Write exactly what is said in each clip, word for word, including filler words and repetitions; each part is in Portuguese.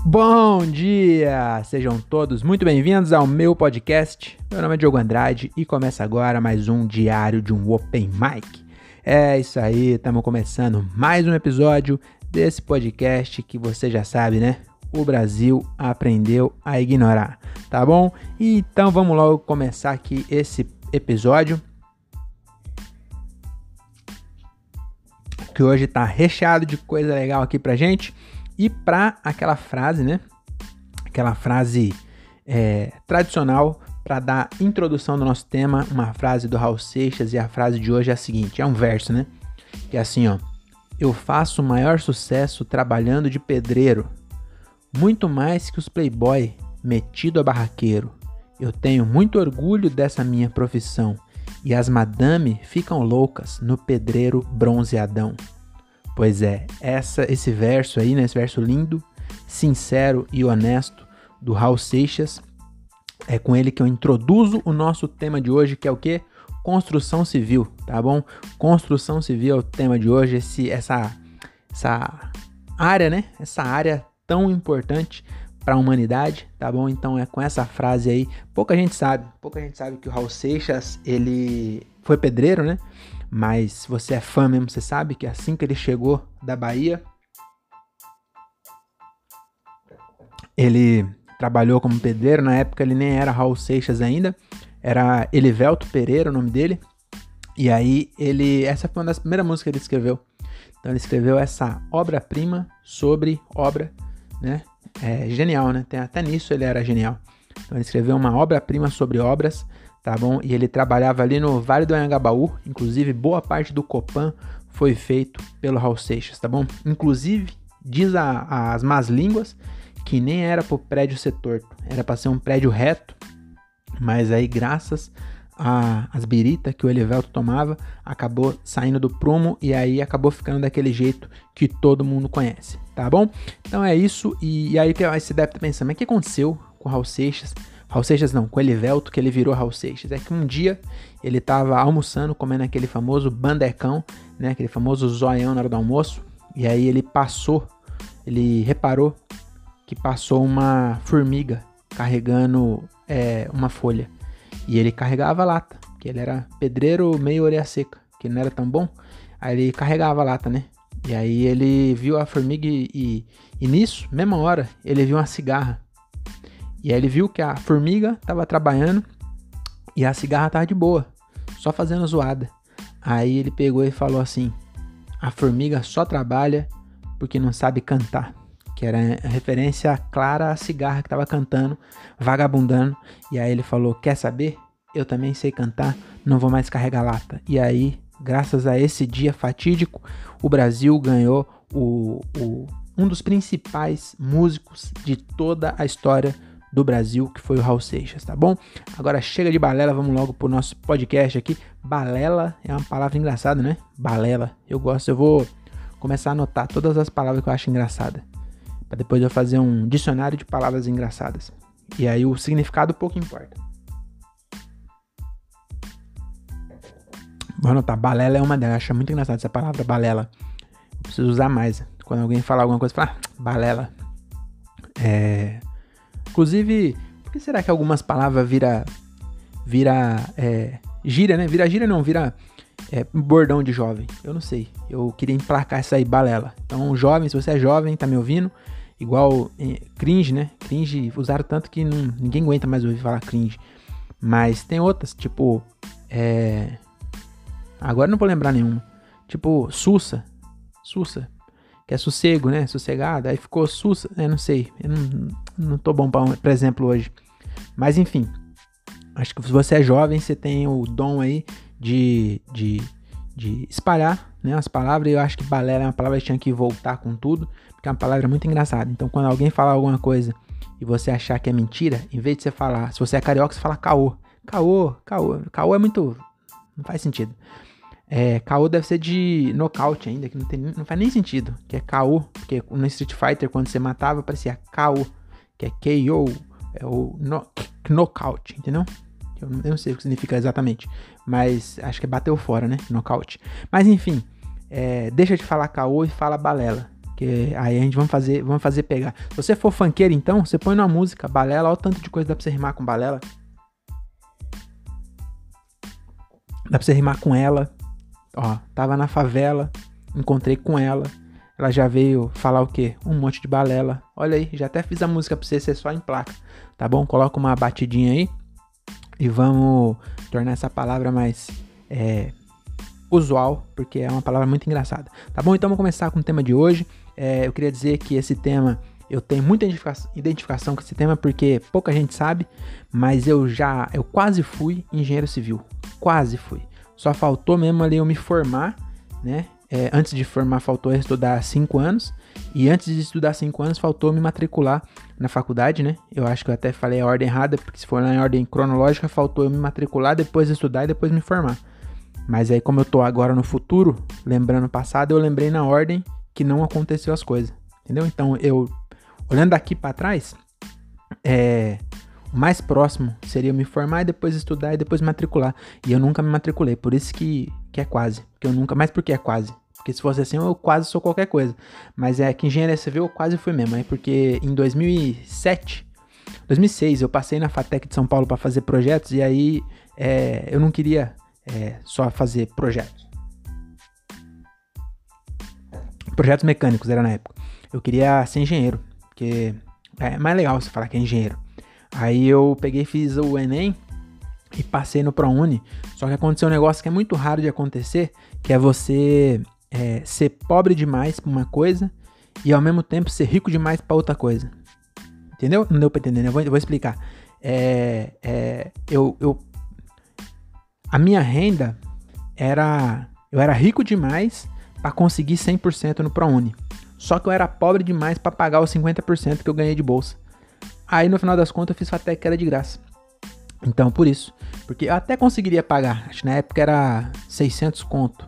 Bom dia! Sejam todos muito bem-vindos ao meu podcast. Meu nome é Diogo Andrade e começa agora mais um diário de um Open Mic. É isso aí, estamos começando mais um episódio desse podcast que você já sabe, né? O Brasil aprendeu a ignorar, tá bom? Então vamos logo começar aqui esse episódio, que hoje tá recheado de coisa legal aqui pra gente. E pra aquela frase, né? Aquela frase é, tradicional para dar introdução do nosso tema, uma frase do Raul Seixas, e a frase de hoje é a seguinte, é um verso, né? Que é assim, ó. Eu faço o maior sucesso trabalhando de pedreiro, muito mais que os playboy metido a barraqueiro. Eu tenho muito orgulho dessa minha profissão, e as madame ficam loucas no pedreiro bronzeadão. Pois é, essa, esse verso aí, né, esse verso lindo, sincero e honesto do Raul Seixas, é com ele que eu introduzo o nosso tema de hoje, que é o quê? Construção civil, tá bom? Construção civil é o tema de hoje, esse, essa, essa área, né, essa área tão importante para a humanidade, tá bom? Então é com essa frase aí, pouca gente sabe, pouca gente sabe que o Raul Seixas, ele foi pedreiro, né? Mas se você é fã mesmo, você sabe que assim que ele chegou da Bahia, ele trabalhou como pedreiro. Na época ele nem era Raul Seixas ainda, era Elivelto Pereira o nome dele. E aí ele, essa foi uma das primeiras músicas que ele escreveu. Então ele escreveu essa obra-prima sobre obra, né? É genial, né? Tem, até nisso ele era genial. Então ele escreveu uma obra-prima sobre obras, tá bom? E ele trabalhava ali no Vale do Anhangabaú, inclusive boa parte do Copan foi feito pelo Raul Seixas, tá bom? Inclusive, diz a, as más línguas que nem era pro prédio ser torto, era para ser um prédio reto, mas aí graças às biritas que o Elivelto tomava, acabou saindo do prumo e aí acabou ficando daquele jeito que todo mundo conhece, tá bom? Então é isso, e, e aí você deve estar pensando, mas o que aconteceu com o Raul Seixas? Raul Seixas não, com o Elivelto, que ele virou Raul Seixas. É que um dia ele tava almoçando, comendo aquele famoso bandecão, né? Aquele famoso zoião na hora do almoço. E aí ele passou, ele reparou que passou uma formiga carregando é, uma folha. E ele carregava a lata, que ele era pedreiro meio orelha seca, que não era tão bom. Aí ele carregava a lata, né? E aí ele viu a formiga e, e, e nisso, mesma hora, ele viu uma cigarra. E aí ele viu que a formiga tava trabalhando e a cigarra tava de boa, só fazendo zoada. Aí ele pegou e falou assim, a formiga só trabalha porque não sabe cantar. Que era a referência clara à cigarra que tava cantando, vagabundando. E aí ele falou, quer saber? Eu também sei cantar, não vou mais carregar lata. E aí, graças a esse dia fatídico, o Brasil ganhou o, o, um dos principais músicos de toda a história do Brasil, que foi o Raul Seixas, tá bom? Agora chega de balela, vamos logo pro nosso podcast aqui. Balela é uma palavra engraçada, né? Balela, eu gosto, eu vou começar a anotar todas as palavras que eu acho engraçada, para depois eu fazer um dicionário de palavras engraçadas. E aí o significado pouco importa. Vou anotar, balela é uma delas, eu acho muito engraçada essa palavra, balela. Eu preciso usar mais. Quando alguém falar alguma coisa, fala, ah, balela. É... Inclusive, por que será que algumas palavras vira, vira é, gíria, né? Vira gíria não, vira é, bordão de jovem. Eu não sei. Eu queria emplacar essa aí, balela. Então, jovem, se você é jovem, tá me ouvindo, igual é, cringe, né? Cringe, usaram tanto que não, ninguém aguenta mais ouvir falar cringe. Mas tem outras, tipo, é... agora não vou lembrar nenhuma. Tipo, sussa. Sussa. Que é sossego, né? Sossegado. Aí ficou sussa, né? Não sei. Eu não, não tô bom para exemplo hoje. Mas enfim. Acho que se você é jovem, você tem o dom aí de, de, de espalhar, né, as palavras. E eu acho que balela é uma palavra que tinha que voltar com tudo, porque é uma palavra muito engraçada. Então quando alguém falar alguma coisa e você achar que é mentira, em vez de você falar, se você é carioca, você fala caô. Caô, caô. Caô é muito... não faz sentido. É, K O deve ser de nocaute ainda, que não, tem, não faz nem sentido, que é K O, porque no Street Fighter, quando você matava, parecia K O, que é K O, é o no, knockout, entendeu? Eu não, eu não sei o que significa exatamente, mas acho que é bateu fora, né? Nocaute. Mas enfim, é, deixa de falar K O e fala balela, Que aí a gente vamos fazer, vamos fazer pegar. Se você for funkeiro, então, você põe numa música, balela, olha o tanto de coisa dá pra você rimar com balela. Dá pra você rimar com ela. Ó, tava na favela, encontrei com ela. Ela já veio falar o quê? Um monte de balela. Olha aí, já até fiz a música pra você, você só em placa. Tá bom? Coloca uma batidinha aí. E vamos tornar essa palavra mais é, usual, porque é uma palavra muito engraçada. Tá bom? Então vamos começar com o tema de hoje. É, eu queria dizer que esse tema, eu tenho muita identificação com esse tema, porque pouca gente sabe, mas eu já, eu quase fui engenheiro civil. Quase fui. Só faltou mesmo ali eu me formar, né? É, antes de formar, faltou eu estudar cinco anos. E antes de estudar cinco anos, faltou me matricular na faculdade, né? Eu acho que eu até falei a ordem errada, porque se for lá em ordem cronológica, faltou eu me matricular, depois estudar e depois me formar. Mas aí, como eu tô agora no futuro, lembrando o passado, eu lembrei na ordem que não aconteceu as coisas. Entendeu? Então, eu, olhando daqui pra trás, é... o mais próximo seria eu me formar e depois estudar e depois me matricular. E eu nunca me matriculei, por isso que, que é quase. Porque eu nunca, mas por que é quase? Porque se fosse assim, eu quase sou qualquer coisa. Mas é que engenharia civil eu quase fui mesmo. É porque em dois mil e sete, dois mil e seis, eu passei na FATEC de São Paulo para fazer projetos. E aí é, eu não queria é, só fazer projetos. Projetos mecânicos era na época. Eu queria ser engenheiro. Porque é mais legal você falar que é engenheiro. Aí eu peguei e fiz o Enem e passei no ProUni. Só que aconteceu um negócio que é muito raro de acontecer, que é você é, ser pobre demais pra uma coisa e ao mesmo tempo ser rico demais pra outra coisa. Entendeu? Não deu pra entender, né? Eu vou, eu vou explicar. É, é, eu, eu, a minha renda era... Eu era rico demais pra conseguir cem por cento no ProUni. Só que eu era pobre demais pra pagar os cinquenta por cento que eu ganhei de bolsa. Aí no final das contas eu fiz FATEC que era de graça. Então por isso. Porque eu até conseguiria pagar. Acho que na época era seiscentos conto.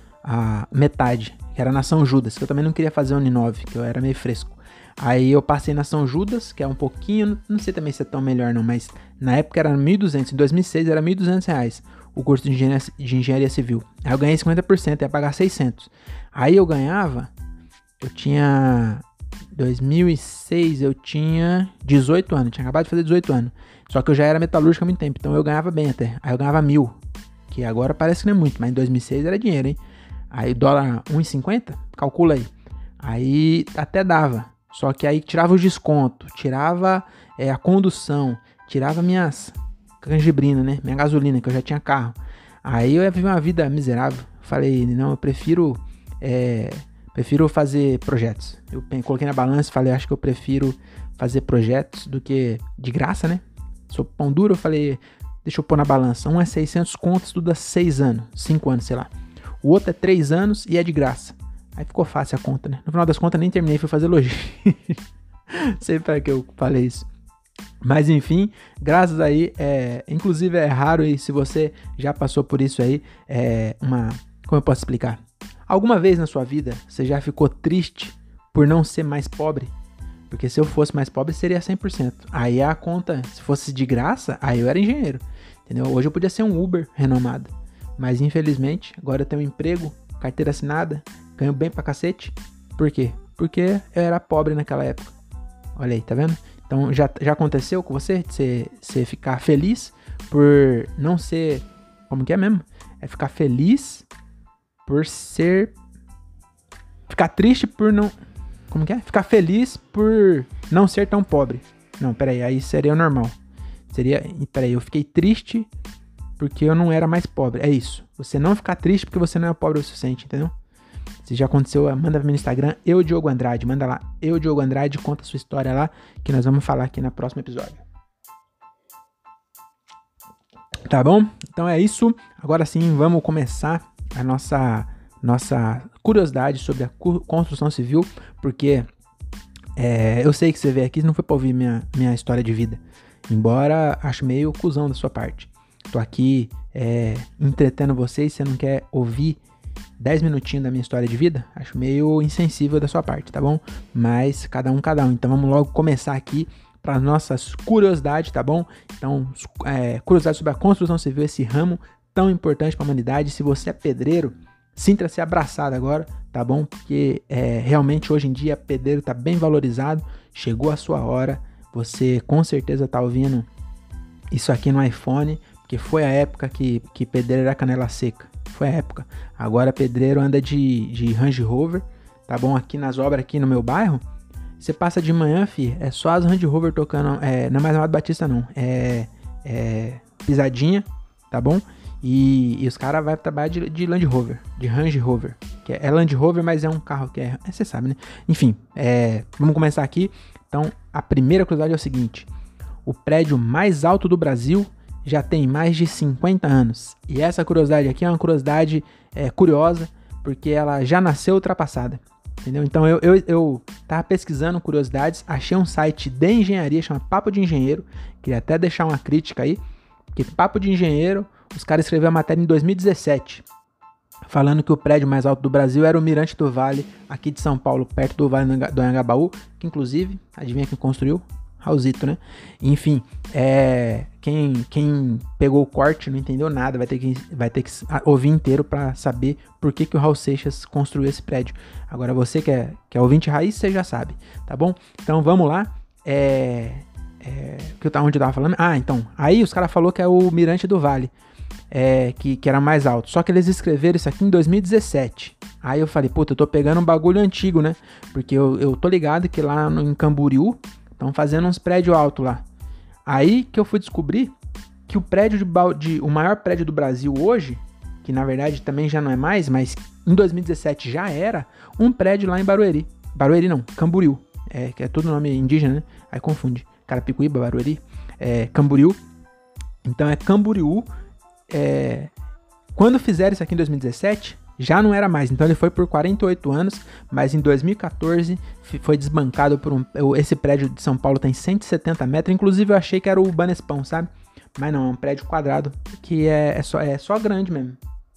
A metade. Que era na São Judas. Que eu também não queria fazer Uninove. Que eu era meio fresco. Aí eu passei na São Judas. Que é um pouquinho. Não sei também se é tão melhor não. Mas na época era mil e duzentos. Em dois mil e seis era mil e duzentos reais. O curso de engenharia, de engenharia civil. Aí eu ganhei cinquenta por cento. Ia pagar seiscentos. Aí eu ganhava. Eu tinha... dois mil e seis eu tinha dezoito anos, tinha acabado de fazer dezoito anos. Só que eu já era metalúrgico há muito tempo, então eu ganhava bem até. Aí eu ganhava mil, que agora parece que não é muito, mas em dois mil e seis era dinheiro, hein? Aí dólar um e cinquenta, calcula aí. Aí até dava, só que aí tirava os descontos, tirava é, a condução, tirava minhas canjibrina, né? Minha gasolina, que eu já tinha carro. Aí eu ia viver uma vida miserável. Falei, não, eu prefiro... É, Prefiro fazer projetos. Eu coloquei na balança e falei, acho que eu prefiro fazer projetos do que de graça, né? Sou pão duro, eu falei, deixa eu pôr na balança. Um é seiscentos contos, estuda seis anos, cinco anos, sei lá. O outro é três anos e é de graça. Aí ficou fácil a conta, né? No final das contas, nem terminei, fui fazer logística. Sei para que eu falei isso. Mas enfim, graças aí, é, inclusive é raro, e se você já passou por isso aí, é uma... Como eu posso explicar? Alguma vez na sua vida, você já ficou triste por não ser mais pobre? Porque se eu fosse mais pobre, seria cem por cento. Aí a conta, se fosse de graça, aí eu era engenheiro. Entendeu? Hoje eu podia ser um Uber renomado. Mas infelizmente, agora eu tenho um emprego, carteira assinada, ganho bem pra cacete. Por quê? Porque eu era pobre naquela época. Olha aí, tá vendo? Então já, já aconteceu com você? Você, você ficar feliz por não ser... Como que é mesmo? É ficar feliz... por ser... Ficar triste por não... Como que é? Ficar feliz por não ser tão pobre. Não, peraí, aí seria o normal. Seria... Peraí, eu fiquei triste porque eu não era mais pobre. É isso. Você não ficar triste porque você não é pobre o suficiente, entendeu? Se já aconteceu, manda pra mim no Instagram, eu, Diogo Andrade. Manda lá, eu, Diogo Andrade, conta a sua história lá, que nós vamos falar aqui no próximo episódio. Tá bom? Então é isso. Agora sim, vamos começar a nossa, nossa curiosidade sobre a construção civil, porque é, eu sei que você veio aqui não foi pra ouvir minha, minha história de vida, embora acho meio cuzão da sua parte. Tô aqui é, entretendo vocês, você não quer ouvir dez minutinhos da minha história de vida? Acho meio insensível da sua parte, tá bom? Mas cada um, cada um. Então vamos logo começar aqui para as nossas curiosidades, tá bom? Então, é, curiosidade sobre a construção civil, esse ramo tão importante para a humanidade. Se você é pedreiro, sinta-se abraçado agora, tá bom? Porque é, realmente hoje em dia pedreiro tá bem valorizado, chegou a sua hora, você com certeza tá ouvindo isso aqui no iPhone, porque foi a época que, que pedreiro era canela seca, foi a época. Agora pedreiro anda de, de Range Rover, tá bom? Aqui nas obras aqui no meu bairro, você passa de manhã, fi, é só as Range Rover tocando, é, não é mais Amado Batista não, é, é pisadinha, tá bom? E, e os caras vão trabalhar de, de Land Rover, de Range Rover, que é, é Land Rover, mas é um carro que é, você sabe, né? Enfim, é, vamos começar aqui. Então, a primeira curiosidade é o seguinte, o prédio mais alto do Brasil já tem mais de cinquenta anos. E essa curiosidade aqui é uma curiosidade é, curiosa, porque ela já nasceu ultrapassada. Entendeu? Então eu, eu, eu tava pesquisando curiosidades, achei um site de engenharia, chama Papo de Engenheiro, queria até deixar uma crítica aí, porque Papo de Engenheiro, os caras escreveram a matéria em dois mil e dezessete, falando que o prédio mais alto do Brasil era o Mirante do Vale, aqui de São Paulo, perto do Vale do Anhangabaú, que inclusive, adivinha quem construiu? Raulzito, né? Enfim, é, quem, quem pegou o corte não entendeu nada, vai ter que, vai ter que ouvir inteiro para saber por que, que o Raul Seixas construiu esse prédio. Agora você que é, que é ouvinte raiz, você já sabe, tá bom? Então vamos lá. É, é, que eu, onde eu tava falando? Ah, então, aí os caras falaram que é o Mirante do Vale, é, que, que era mais alto. Só que eles escreveram isso aqui em dois mil e dezessete. Aí eu falei, puta, eu tô pegando um bagulho antigo, né? Porque eu, eu tô ligado que lá no, em Camboriú estão fazendo uns prédios altos lá. Aí que eu fui descobrir que o prédio de, de o maior prédio do Brasil hoje, que na verdade também já não é mais, mas em dois mil e dezessete já era, um prédio lá em Barueri. Barueri não, Camboriú. É, que é todo nome indígena, né? Aí confunde. Carapicuíba, Barueri. É, Camboriú. Então é Camboriú. É, quando fizeram isso aqui em dois mil e dezessete, já não era mais, então ele foi por quarenta e oito anos, mas em dois mil e quatorze foi desbancado por um... Esse prédio de São Paulo tem cento e setenta metros, inclusive eu achei que era o Banespão, sabe? Mas não, é um prédio quadrado, que é, é, só, é só grande mesmo.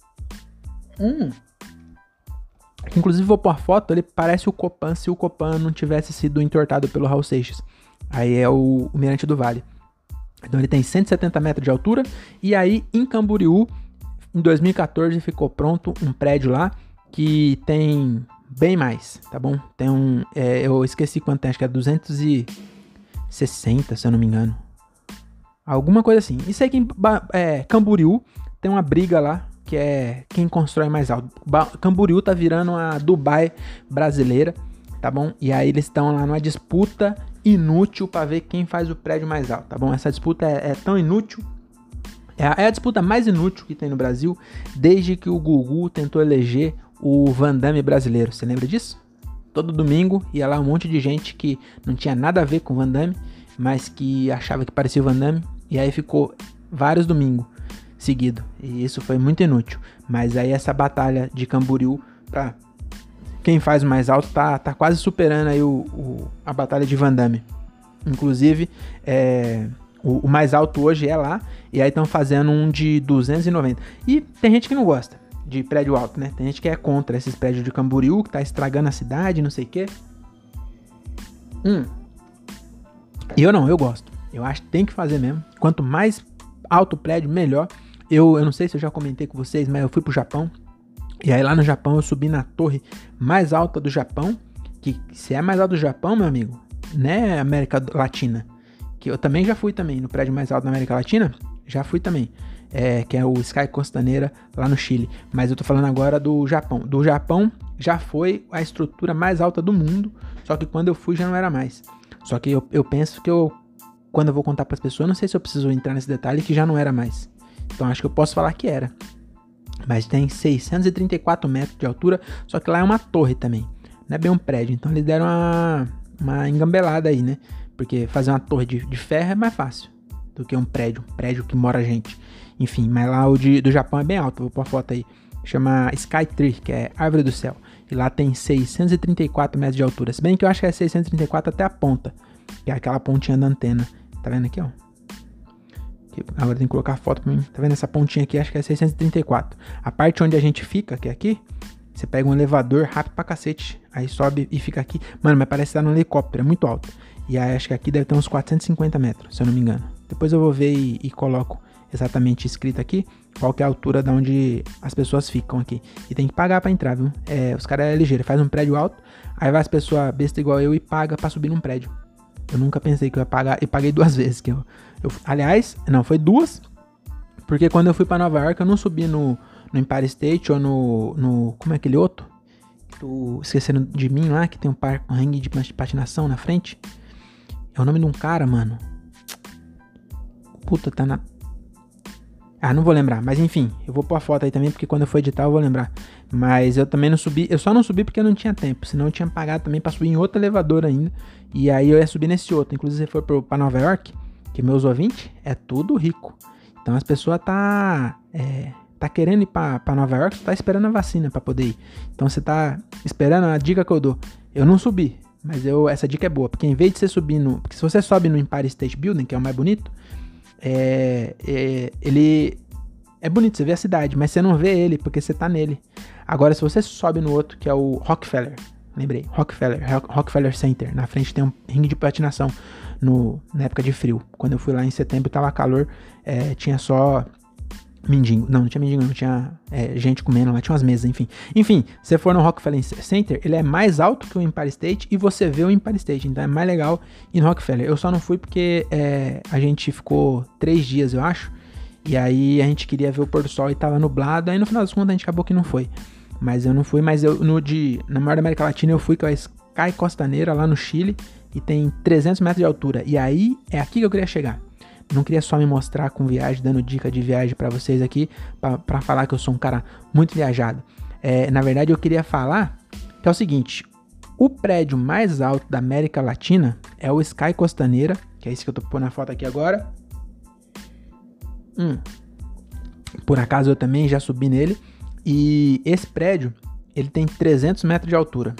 Hum. Inclusive vou pôr a foto, ele parece o Copan, se o Copan não tivesse sido entortado pelo Raul Seixas. Aí é o, o Mirante do Vale. Então ele tem cento e setenta metros de altura, e aí em Camboriú, em dois mil e quatorze ficou pronto um prédio lá que tem bem mais, tá bom? Tem um, é, eu esqueci quanto tem, acho que é duzentos e sessenta, se eu não me engano. Alguma coisa assim. Isso aí que em é, Camboriú tem uma briga lá, que é quem constrói mais alto. Ba- Camboriú tá virando a Dubai brasileira, tá bom? E aí eles estão lá numa disputa inútil para ver quem faz o prédio mais alto, tá bom? Essa disputa é, é tão inútil. É a, é a disputa mais inútil que tem no Brasil desde que o Gugu tentou eleger o Van Damme brasileiro. Você lembra disso? Todo domingo ia lá um monte de gente que não tinha nada a ver com o Van Damme, mas que achava que parecia o Van Damme. E aí ficou vários domingos seguidos. E isso foi muito inútil. Mas aí essa batalha de Camboriú pra quem faz o mais alto tá, tá quase superando aí o, o, a batalha de Van Damme. Inclusive, é... O, o mais alto hoje é lá, e aí estão fazendo um de duzentos e noventa. E tem gente que não gosta de prédio alto, né? Tem gente que é contra esses prédios de Camboriú, que tá estragando a cidade, não sei o quê. Hum. Eu não, eu gosto. Eu acho que tem que fazer mesmo. Quanto mais alto o prédio, melhor. Eu, eu não sei se eu já comentei com vocês, mas eu fui pro Japão. E aí lá no Japão eu subi na torre mais alta do Japão. Que se é mais alto do Japão, meu amigo, né? América Latina. Que eu também já fui também, no prédio mais alto da América Latina, já fui também, é, que é o Sky Costaneira, lá no Chile, mas eu tô falando agora do Japão. Do Japão já foi a estrutura mais alta do mundo, só que quando eu fui já não era mais. Só que eu, eu penso que eu, quando eu vou contar pras pessoas, não sei se eu preciso entrar nesse detalhe, que já não era mais. Então acho que eu posso falar que era. Mas tem seiscentos e trinta e quatro metros de altura, só que lá é uma torre também, não é bem um prédio, então eles deram uma, uma engambelada aí, né? Porque fazer uma torre de, de ferro é mais fácil do que um prédio, um prédio que mora gente. Enfim, mas lá o de, do Japão é bem alto, vou pôr a foto aí. Chama Skytree, que é Árvore do Céu. E lá tem seiscentos e trinta e quatro metros de altura. Se bem que eu acho que é seiscentos e trinta e quatro até a ponta, que é aquela pontinha da antena. Tá vendo aqui, ó? Agora tem que colocar a foto pra mim. Tá vendo essa pontinha aqui? Acho que é seiscentos e trinta e quatro. A parte onde a gente fica, que é aqui, você pega um elevador rápido pra cacete. Aí sobe e fica aqui. Mano, mas parece que tá num helicóptero, é muito alto. E aí acho que aqui deve ter uns quatrocentos e cinquenta metros, se eu não me engano. Depois eu vou ver e, e coloco exatamente escrito aqui. qual que é a altura de onde as pessoas ficam aqui. E tem que pagar pra entrar, viu? É, os caras é ligeiro, faz um prédio alto, aí vai as pessoas besta igual eu e paga pra subir num prédio. Eu nunca pensei que eu ia pagar, e paguei duas vezes. Que eu, eu, aliás, não, foi duas, porque quando eu fui pra Nova York, eu não subi no, no Empire State ou no, no... Como é aquele outro? Tô esquecendo de mim lá, que tem um, par, um ringue de patinação na frente. É o nome de um cara, mano. Puta, tá na... Ah, não vou lembrar, mas enfim, eu vou pôr a foto aí também, porque quando eu for editar eu vou lembrar. Mas eu também não subi, eu só não subi porque eu não tinha tempo, senão eu tinha pagado também pra subir em outro elevador ainda. E aí eu ia subir nesse outro, inclusive se for pro, pra Nova York, que meus ouvintes é tudo rico. Então as pessoas tá, é, tá querendo ir pra, pra Nova York, tá esperando a vacina pra poder ir. Então você tá esperando a dica que eu dou. Eu não subi, mas eu, essa dica é boa, porque em vez de você subir no... Porque se você sobe no Empire State Building, que é o mais bonito, É, é, ele é bonito, você vê a cidade, mas você não vê ele porque você tá nele. Agora, se você sobe no outro, que é o Rockefeller, lembrei, Rockefeller, Rockefeller Center, na frente tem um ringue de patinação no, na época de frio. Quando eu fui lá em setembro, tava calor, é, tinha só mendigo, não, não tinha mendigo, não tinha é, gente comendo lá, tinha umas mesas, enfim. Enfim, se você for no Rockefeller Center, ele é mais alto que o Empire State e você vê o Empire State, então é mais legal ir no Rockefeller. Eu só não fui porque é, a gente ficou três dias, eu acho, e aí a gente queria ver o pôr do sol e tava nublado, aí no final das contas a gente acabou que não foi. Mas eu não fui, mas eu no de, na maior da América Latina eu fui, que é a Sky Costaneira lá no Chile, e tem trezentos metros de altura, e aí é aqui que eu queria chegar. Não queria só me mostrar com viagem, dando dica de viagem pra vocês aqui, pra, pra falar que eu sou um cara muito viajado. É, na verdade, eu queria falar que é o seguinte, o prédio mais alto da América Latina é o Sky Costaneira, que é esse que eu tô pondo na foto aqui agora. Hum. Por acaso eu também já subi nele. E esse prédio, ele tem trezentos metros de altura.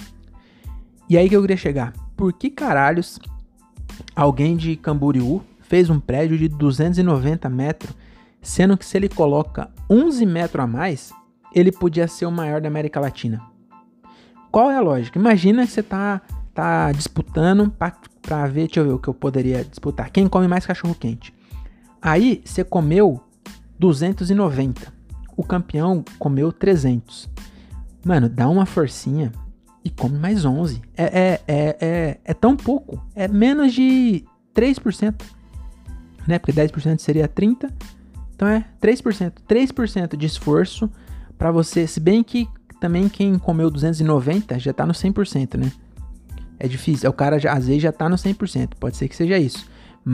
E aí que eu queria chegar. Por que caralhos alguém de Camboriú fez um prédio de duzentos e noventa metros, sendo que se ele coloca onze metros a mais, ele podia ser o maior da América Latina? Qual é a lógica? Imagina que você tá, tá disputando pra, pra ver, deixa eu ver o que eu poderia disputar. Quem come mais cachorro quente? Aí você comeu duzentos e noventa. O campeão comeu trezentos. Mano, dá uma forcinha e come mais onze. É, é, é, é, é tão pouco. É menos de três por cento. Né? Porque dez por cento seria trinta. Então é três por cento. três por cento de esforço pra você. Se bem que também quem comeu duzentos e noventa já tá no cem por cento, né? É difícil. O cara já, às vezes já tá no cem por cento. Pode ser que seja isso.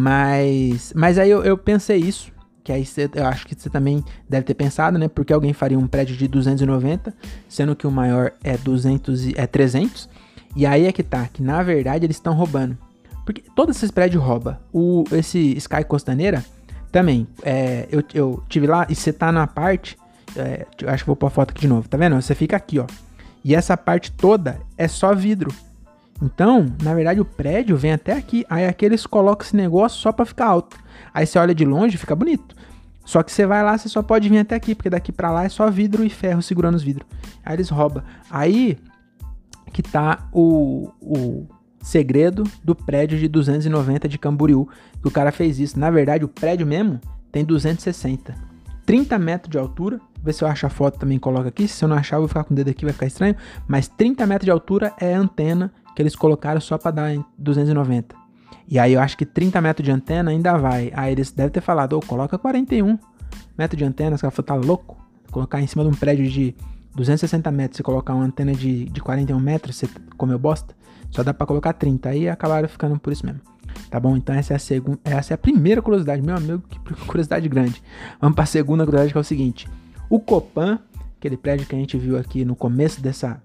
Mas, mas aí eu, eu pensei isso. Que aí cê, eu acho que você também deve ter pensado, né? Porque alguém faria um prédio de duzentos e noventa, sendo que o maior é, duzentos e, é trezentos. E aí é que tá, que na verdade eles estão roubando. Porque todos esses prédios roubam. O, esse Sky Costaneira também. É, eu, eu tive lá e você tá na parte... É, acho que vou pôr a foto aqui de novo. Tá vendo? Você fica aqui, ó. E essa parte toda é só vidro. Então, na verdade, o prédio vem até aqui. Aí aqui eles colocam esse negócio só pra ficar alto. Aí você olha de longe e fica bonito. Só que você vai lá, você só pode vir até aqui. Porque daqui pra lá é só vidro e ferro segurando os vidros. Aí eles roubam. Aí que tá o... o segredo do prédio de duzentos e noventa de Camboriú, que o cara fez isso. Na verdade, o prédio mesmo tem duzentos e sessenta. trinta metros de altura. Vou ver se eu acho a foto também, coloca aqui. Se eu não achar, eu vou ficar com o dedo aqui, vai ficar estranho. Mas trinta metros de altura é a antena que eles colocaram só para dar em duzentos e noventa. E aí eu acho que trinta metros de antena ainda vai. Aí eles devem ter falado, ô, oh, coloca quarenta e um metros de antena. Os caras falaram, tá louco? Colocar em cima de um prédio de duzentos e sessenta metros, você colocar uma antena de, de quarenta e um metros, você comeu bosta? Só dá pra colocar trinta, aí acabaram ficando por isso mesmo. Tá bom? Então essa é a segunda, essa é a primeira curiosidade, meu amigo, que curiosidade grande. Vamos pra segunda curiosidade, que é o seguinte. O Copan, aquele prédio que a gente viu aqui no começo dessa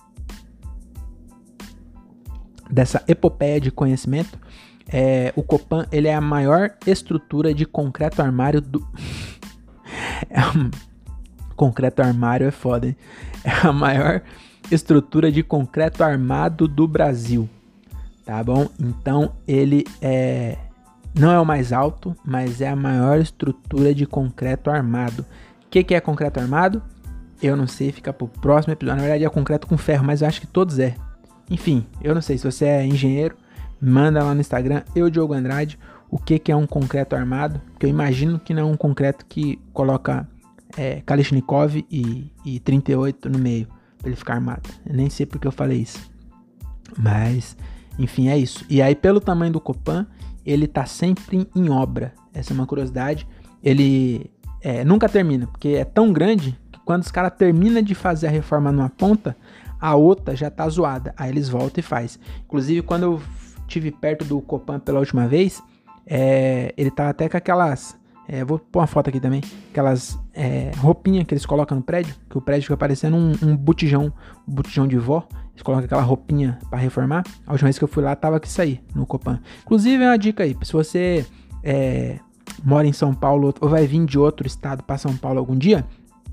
dessa epopeia de conhecimento, é, o Copan, ele é a maior estrutura de concreto armário do... é um... Concreto armário é foda, hein? É a maior estrutura de concreto armado do Brasil, tá bom? Então ele é não é o mais alto, mas é a maior estrutura de concreto armado. O que, que é concreto armado? Eu não sei, fica pro próximo episódio. Na verdade é concreto com ferro, mas eu acho que todos é. Enfim, eu não sei, se você é engenheiro, manda lá no Instagram, eu, Diogo Andrade, o que, que é um concreto armado, porque eu imagino que não é um concreto que coloca é, Kalashnikov e, e trinta e oito no meio, pra ele ficar armado. Eu nem sei porque eu falei isso. Mas, enfim, é isso. E aí, pelo tamanho do Copan, ele tá sempre em obra. Essa é uma curiosidade. Ele é, nunca termina, porque é tão grande que quando os caras terminam de fazer a reforma numa ponta, a outra já tá zoada. Aí eles voltam e faz. Inclusive, quando eu estive perto do Copan pela última vez, é, ele tá até com aquelas... É, vou pôr uma foto aqui também. Aquelas é, roupinhas que eles colocam no prédio, que o prédio fica parecendo um, um botijão, um botijão de vó. Eles colocam aquela roupinha para reformar. A última vez que eu fui lá, tava com isso aí, no Copan. Inclusive, é uma dica aí, se você é, mora em São Paulo ou vai vir de outro estado para São Paulo algum dia,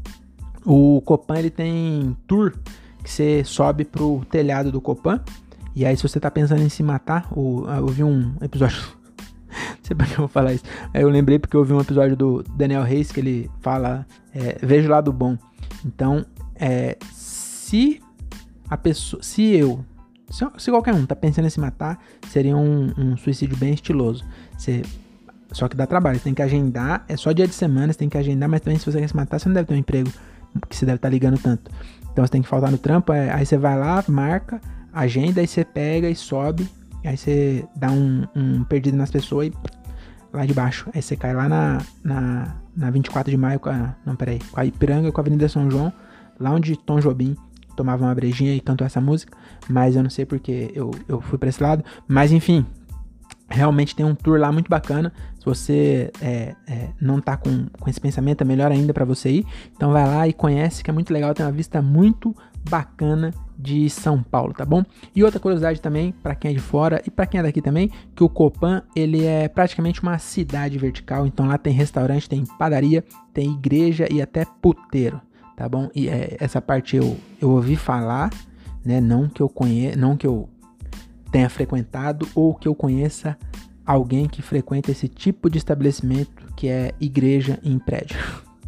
o Copan, ele tem tour que você sobe pro telhado do Copan. E aí, se você tá pensando em se matar, eu vi um episódio... Não sei pra que eu vou falar isso. Aí eu lembrei porque eu vi um episódio do Daniel Reis que ele fala, é, veja o lado bom. Então, é, se a pessoa, se eu, se, se qualquer um tá pensando em se matar, seria um, um suicídio bem estiloso. Você, só que dá trabalho, você tem que agendar, é só dia de semana, você tem que agendar, mas também se você quer se matar, você não deve ter um emprego que você deve estar ligando tanto. Então você tem que faltar no trampo, é, aí você vai lá, marca, agenda, aí você pega e sobe. Aí você dá um, um perdido nas pessoas e lá de baixo. Aí você cai lá na, na, na vinte e quatro de maio com a, não, peraí, com a Ipiranga, com a Avenida São João, lá onde Tom Jobim tomava uma brejinha e cantou essa música, mas eu não sei porque eu, eu fui pra esse lado. Mas enfim, realmente tem um tour lá muito bacana. Se você é, é, não tá com, com esse pensamento, é melhor ainda pra você ir. Então vai lá e conhece, que é muito legal, tem uma vista muito bacana de São Paulo, tá bom? E outra curiosidade também, para quem é de fora e para quem é daqui também, que o Copan, ele é praticamente uma cidade vertical, então lá tem restaurante, tem padaria, tem igreja e até puteiro, tá bom? E é, essa parte eu, eu ouvi falar, né? Não que eu conheça, não que eu tenha frequentado ou que eu conheça alguém que frequenta esse tipo de estabelecimento que é igreja em prédio.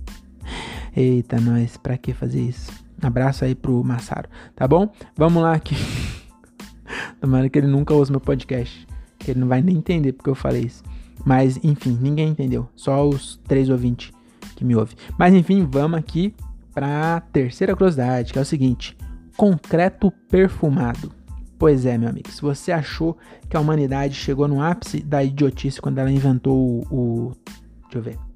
Eita, nós, pra que fazer isso? Abraço aí pro Massaro, tá bom? Vamos lá aqui. Tomara que ele nunca ouça meu podcast, que ele não vai nem entender porque eu falei isso. Mas, enfim, ninguém entendeu. Só os três ouvintes que me ouvem. Mas, enfim, vamos aqui pra terceira curiosidade, que é o seguinte. Concreto perfumado. Pois é, meu amigo. Se você achou que a humanidade chegou no ápice da idiotice quando ela inventou o... o deixa eu ver.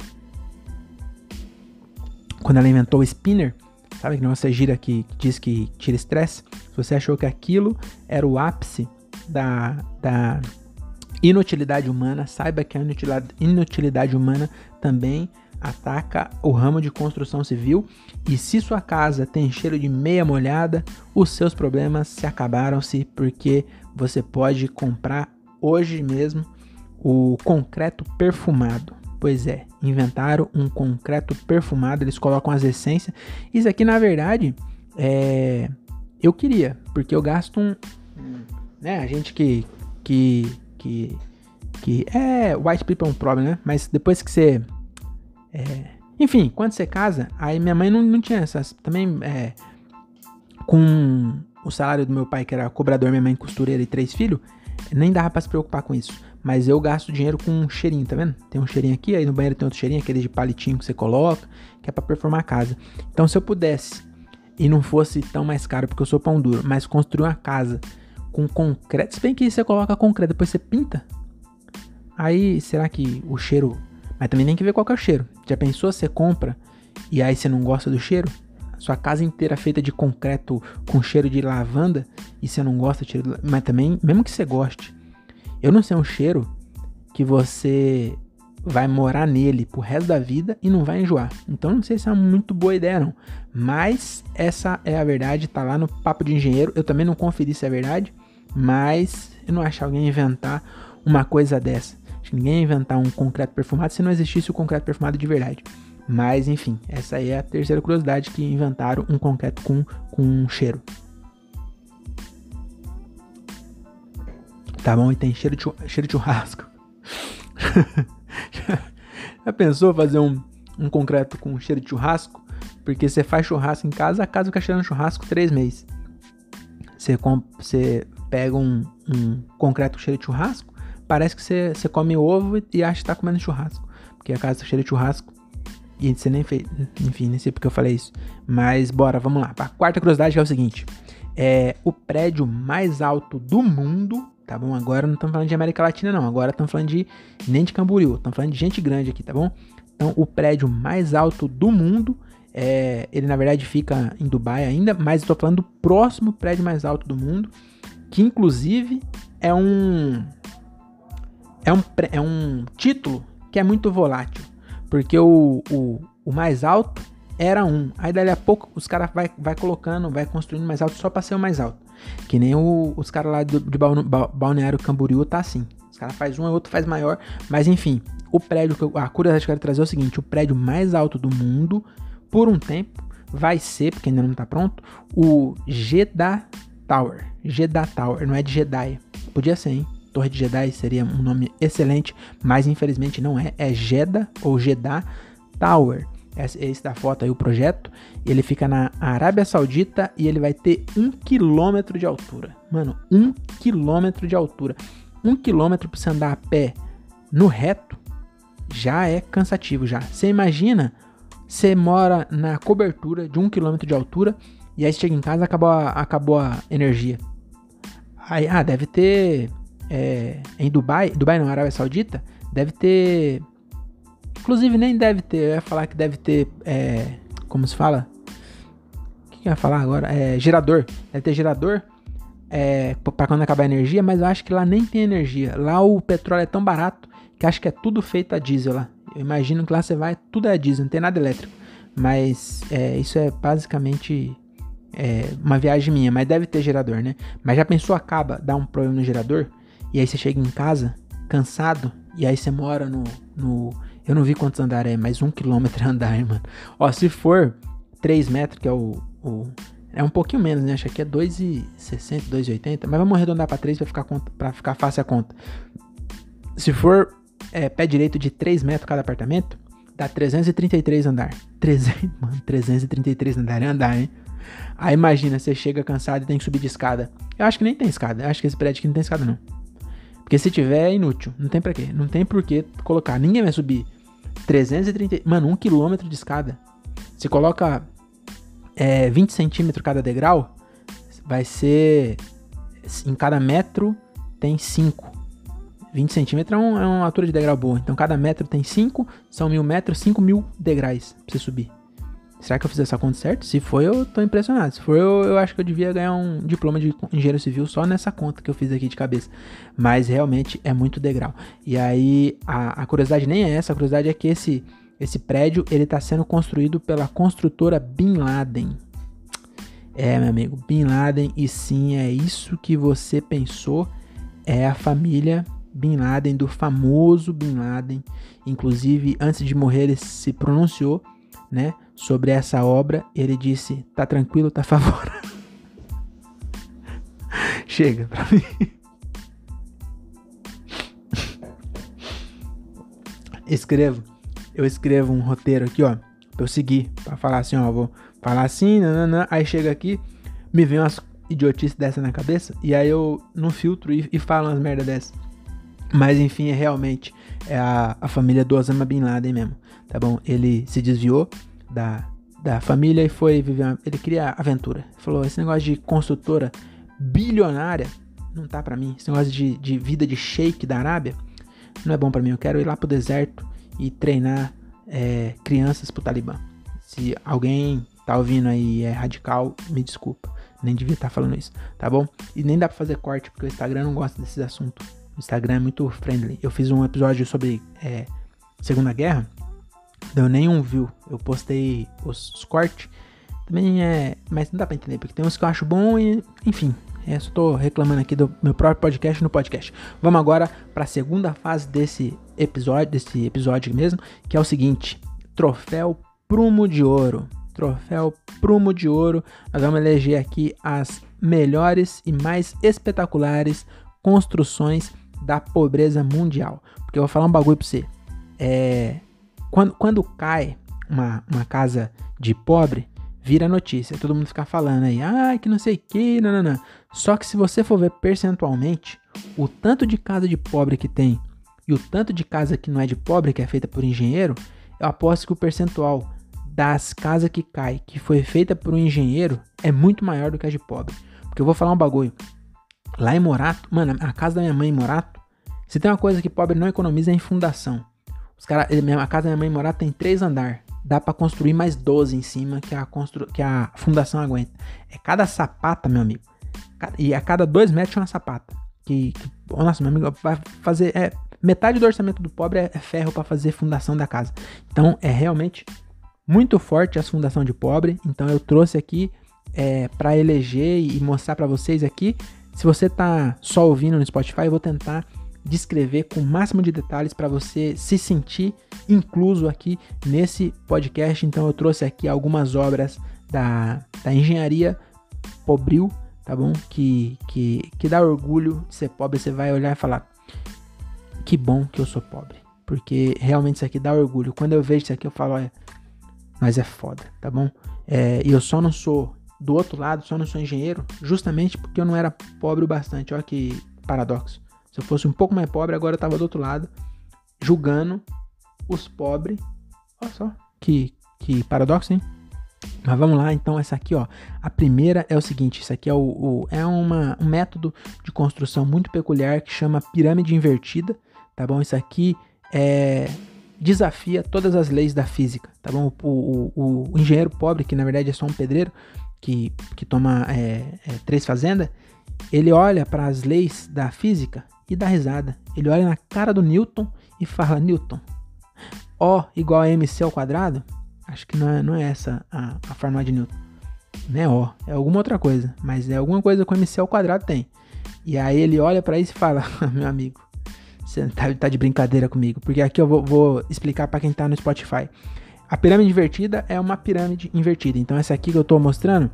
Quando ela inventou o spinner... Sabe que nossa gira que diz que tira estresse? Se você achou que aquilo era o ápice da, da inutilidade humana, saiba que a inutilidade, inutilidade humana também ataca o ramo de construção civil. E se sua casa tem cheiro de meia molhada, os seus problemas se acabaram-se, porque você pode comprar hoje mesmo o concreto perfumado. Pois é, inventaram um concreto perfumado, eles colocam as essências. Isso aqui, na verdade, é... eu queria, porque eu gasto um... né, a gente que... que, que, que é... white people é um problema, né? Mas depois que você... É... enfim, quando você casa, aí minha mãe não, não tinha essas... Também, é... com o salário do meu pai, que era cobrador, minha mãe costureira e três filhos, nem dava pra se preocupar com isso. Mas eu gasto dinheiro com um cheirinho, tá vendo? Tem um cheirinho aqui, aí no banheiro tem outro cheirinho, aquele de palitinho que você coloca, que é pra perfumar a casa. Então, se eu pudesse, e não fosse tão mais caro, porque eu sou pão duro, mas construir uma casa com concreto, se bem que você coloca concreto, depois você pinta, aí será que o cheiro... Mas também tem que ver qual que é o cheiro. Já pensou, você compra, e aí você não gosta do cheiro? Sua casa inteira feita de concreto com cheiro de lavanda, e você não gosta de cheiro de... Mas também, mesmo que você goste, eu não sei um cheiro que você vai morar nele pro resto da vida e não vai enjoar. Então não sei se é uma muito boa ideia não. Mas essa é a verdade, tá lá no Papo de Engenheiro. Eu também não conferi se é verdade, mas eu não acho alguém inventar uma coisa dessa. Acho que ninguém ia inventar um concreto perfumado se não existisse o concreto perfumado de verdade. Mas enfim, essa aí é a terceira curiosidade, que inventaram um concreto com, com cheiro. Tá bom? E tem cheiro de, cheiro de churrasco. Já pensou fazer um, um concreto com cheiro de churrasco? Porque você faz churrasco em casa, a casa fica cheirando churrasco três meses. Você, comp- você pega um, um concreto com cheiro de churrasco, parece que você, você come ovo e, e acha que tá comendo churrasco. Porque a casa tá cheia de churrasco. E você nem fez... Enfim, nem sei porque eu falei isso. Mas bora, vamos lá. A quarta curiosidade é o seguinte. É o prédio mais alto do mundo, tá bom? Agora não estamos falando de América Latina, não. Agora estamos falando de... Nem de Camboriú. Estamos falando de gente grande aqui, tá bom? Então, o prédio mais alto do mundo... É, ele, na verdade, fica em Dubai ainda. Mas eu tô falando do próximo prédio mais alto do mundo. Que, inclusive, é um... É um, é um título que é muito volátil. Porque o, o, o mais alto era um. Aí dali a pouco os caras vai, vai colocando, vai construindo mais alto só pra ser o mais alto. Que nem o, os caras lá do, de Balneário Camboriú tá assim. Os caras fazem um e outro faz maior. Mas enfim, o prédio que eu, a curiosidade que eu quero trazer é o seguinte. O prédio mais alto do mundo, por um tempo, vai ser, porque ainda não tá pronto, o Jeddah Tower. Jeddah Tower, não é de Jedi. Podia ser, hein? Torre de Jedi seria um nome excelente, mas infelizmente não é. É Jeddah ou Jeddah Tower. Esse, esse da foto aí, o projeto. Ele fica na Arábia Saudita e ele vai ter um quilômetro de altura. Mano, um quilômetro de altura. Um quilômetro pra você andar a pé no reto já é cansativo já. Você imagina, você mora na cobertura de um quilômetro de altura e aí você chega em casa e acabou a, acabou a energia. Aí, ah, deve ter... É, em Dubai, Dubai não, Arábia Saudita, deve ter, inclusive nem deve ter, eu ia falar que deve ter, é, como se fala? O que eu ia falar agora? É, gerador, deve ter gerador, é, pra quando acabar a energia, mas eu acho que lá nem tem energia, lá o petróleo é tão barato, que acho que é tudo feito a diesel lá, eu imagino que lá você vai, tudo é a diesel, não tem nada elétrico, mas é, isso é basicamente... É, uma viagem minha, mas deve ter gerador, né? Mas já pensou, acaba, dá um problema no gerador, e aí você chega em casa, cansado, e aí você mora no... no eu não vi quantos andares é, mas um quilômetro é andar, mano. Ó, se for três metros, que é o, o... é um pouquinho menos, né? Acho que é dois e sessenta, dois e oitenta, mas vamos arredondar pra três pra ficar, conta, pra ficar fácil a conta. Se for é, pé direito de três metros cada apartamento, dá trezentos e trinta e três andar. trezentos, mano, trezentos e trinta e três andar é andar, hein? Aí imagina, você chega cansado e tem que subir de escada. Eu acho que nem tem escada. Eu acho que esse prédio aqui não tem escada, não. Porque se tiver, é inútil. Não tem pra quê. Não tem por que colocar. Ninguém vai subir trezentos e trinta... Mano, um quilômetro de escada. Se coloca é, vinte centímetros cada degrau, vai ser... Em cada metro tem cinco. vinte centímetros é, um, é uma altura de degrau boa. Então cada metro tem cinco. São mil metros, cinco mil degraus pra você subir. Será que eu fiz essa conta certo? Se for, eu tô impressionado. Se for, eu, eu acho que eu devia ganhar um diploma de engenheiro civil só nessa conta que eu fiz aqui de cabeça. Mas realmente é muito degrau. E aí, a, a curiosidade nem é essa. A curiosidade é que esse, esse prédio, ele tá sendo construído pela construtora Bin Laden. É, meu amigo, Bin Laden. E sim, é isso que você pensou. É a família Bin Laden, do famoso Bin Laden. Inclusive, antes de morrer, ele se pronunciou, né, sobre essa obra. Ele disse: tá tranquilo, tá favorável. Chega pra mim. Escrevo. Eu escrevo um roteiro aqui, ó, pra eu seguir, pra falar assim, ó, vou falar assim, nananã, aí chega aqui, me vem umas idiotices dessa na cabeça, e aí eu não filtro e, e falo umas merda dessa. Mas enfim, é realmente é a, a família do Osama Bin Laden mesmo, tá bom? Ele se desviou da, da família e foi viver uma, ele queria aventura. Ele falou: esse negócio de construtora bilionária não tá pra mim. Esse negócio de, de vida de sheik da Arábia não é bom pra mim. Eu quero ir lá pro deserto e treinar é, crianças pro Talibã. Se alguém tá ouvindo aí e é radical, me desculpa. Nem devia estar falando isso, tá bom? E nem dá pra fazer corte, porque o Instagram não gosta desses assuntos. O Instagram é muito friendly. Eu fiz um episódio sobre é, Segunda Guerra, deu nenhum view. Eu postei os, os cortes. Também é... Mas não dá pra entender, porque tem uns que eu acho bom e... Enfim, eu só tô reclamando aqui do meu próprio podcast no podcast. Vamos agora pra segunda fase desse episódio, desse episódio mesmo, que é o seguinte: Troféu Prumo de Ouro. Troféu Prumo de Ouro. Nós vamos eleger aqui as melhores e mais espetaculares construções da pobreza mundial. Porque eu vou falar um bagulho pra você. É, quando, quando cai uma, uma casa de pobre, vira notícia. Todo mundo fica falando aí, ah, que não sei o que, não, não, não. Só que se você for ver percentualmente, o tanto de casa de pobre que tem e o tanto de casa que não é de pobre, que é feita por engenheiro, eu aposto que o percentual das casas que cai, que foi feita por um engenheiro, é muito maior do que a de pobre. Porque eu vou falar um bagulho. Lá em Morato, mano, a casa da minha mãe em Morato, se tem uma coisa que pobre não economiza é em fundação. Os cara, a casa da minha mãe em Morato tem três andares. Dá pra construir mais doze em cima que a, constru, que a fundação aguenta. É cada sapata, meu amigo. E a cada dois metros uma sapata. Que, que nossa, meu amigo, vai fazer... É, metade do orçamento do pobre é, é ferro pra fazer fundação da casa. Então, é realmente muito forte a fundação de pobre. Então, eu trouxe aqui é, pra eleger e mostrar pra vocês aqui. Se você tá só ouvindo no Spotify, eu vou tentar descrever com o máximo de detalhes para você se sentir incluso aqui nesse podcast. Então eu trouxe aqui algumas obras da, da engenharia pobril, tá bom? Que, que, que dá orgulho de ser pobre. Você vai olhar e falar, que bom que eu sou pobre, porque realmente isso aqui dá orgulho. Quando eu vejo isso aqui eu falo, olha, mas é foda, tá bom? É, e eu só não sou do outro lado, só não sou engenheiro justamente porque eu não era pobre o bastante. Olha que paradoxo. Se eu fosse um pouco mais pobre, agora eu tava do outro lado, julgando os pobres. Olha só, que, que paradoxo, hein? Mas vamos lá, então, essa aqui, ó. A primeira é o seguinte, isso aqui é, o, o, é uma, um método de construção muito peculiar que chama pirâmide invertida, tá bom? Isso aqui é, desafia todas as leis da física, tá bom? O, o, o, o engenheiro pobre, que na verdade é só um pedreiro, que, que toma é, é, três fazendas, ele olha para as leis da física e dá risada. Ele olha na cara do Newton e fala, Newton, O igual a mc ao quadrado? Acho que não é, não é essa a, a fórmula de Newton. Não é O, é alguma outra coisa. Mas é alguma coisa que o mc ao quadrado tem. E aí ele olha para isso e fala, meu amigo, você tá, tá de brincadeira comigo. Porque aqui eu vou, vou explicar para quem tá no Spotify. A pirâmide invertida é uma pirâmide invertida. Então essa aqui que eu tô mostrando